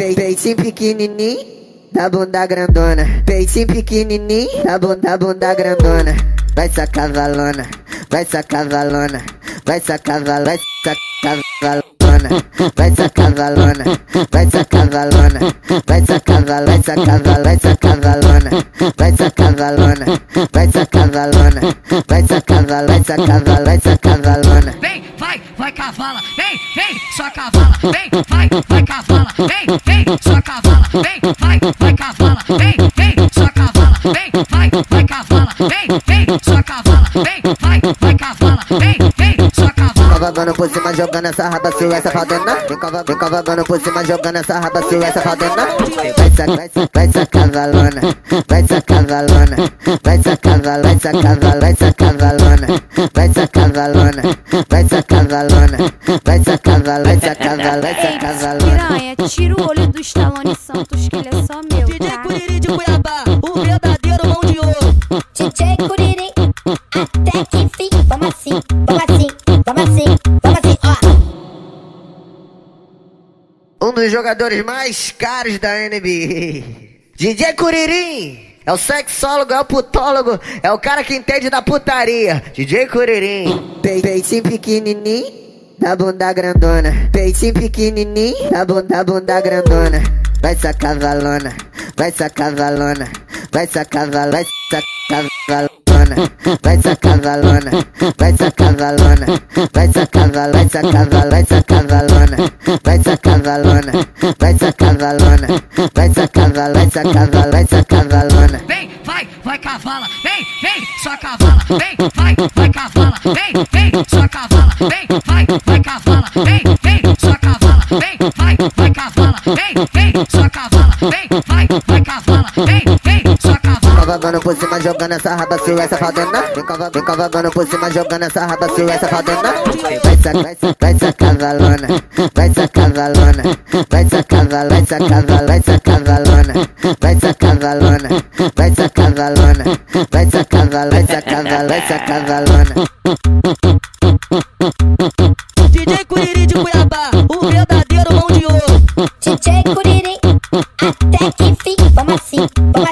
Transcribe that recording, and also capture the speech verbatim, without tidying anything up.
Peitinho pequenininho, da bunda grandona. Peitinho pequenininho, da bunda, bunda grandona. Vai sacar valona, vai sacar valona, vai sacar valona, vai sacar valona, vai sacar valona, vai sacar valona, vai sacar valona, vai sacar valona, vai sacar valona, vai sacar valona, vai sacar valona, vai sacar valona, vai sacar valona, vai sacar valona. Vem, vai, vai cavala, vem, vem, só cavala, vem, vai, vai cavala, vem, vem, só cavala, vem, vai, vai cavala, vem, vem, só cavala, vem, vai, vai cavala, vem, vem, só cavala, vem, vai, vai cavala, vem, vem, só cavala. Cavagando por cima, jogando essa raba, se essa faldena. Vem cavagando por cima, jogando essa raba, se essa faldena. Vai sacar, vai sacar, vai sacar valona, vai sacar valona, vai sacar valona, vai sacar valona, vai sacar valona, vai sacar valona, vai sacar valona, vai sacar valona, vai sacar valona, vai sacar valona. Piranha, tira o olho do Stallone Santos, que ele é só meu, D J tá? Kuririn de Cuiabá, o verdadeiro mão de ouro. D J Kuririn, até que enfim. Vamos assim, vamos assim, vamos assim, vamos assim, ó. Um dos jogadores mais caros da N B A. D J Kuririn é o sexólogo, é o putólogo, é o cara que entende da putaria. D J Kuririn. Peitinho pequenininho, da bunda grandona. Peitinho pequenininho, da bunda, bunda grandona. Vai sacar valona, vai sacar valona, vai sacar valona, vai sacar valona, vai sacar valona, vai sacar valona, vai sacar valona, vai sacar valona, vai sacar valona, vai sacar valona, vai sacar valona, vai sacar valona, vai sacar valona, vai sacar valona. Vem, vai, vai cavala, vem, vem, só cavala, vem, vai, vai cavala, vem, vem, só cavala, vem, vai, vai cavala, vem, vem, só cavala, vem, vai, vai cavala, vem, vem, só cavala, vem, vai, vai cavala, vem, vem, só cavala. Cavagando por cima, jogando essa raba, se essa faldena. Vem cavagando por cima, jogando essa raba, se essa faldena. Vai sacar, vai sacar, vai sacar valona, vai sacar valona, vai sacar valona, vai sacar valona, vai sacar valona, vai sacar valona, vai sacar valona, vai sacar valona, vai sacar valona, vai sacar valona. D J Kuririn de Cuiabá, o verdadeiro mão de ouro. D J Kuririn, até que enfim. Vamos assim, vamos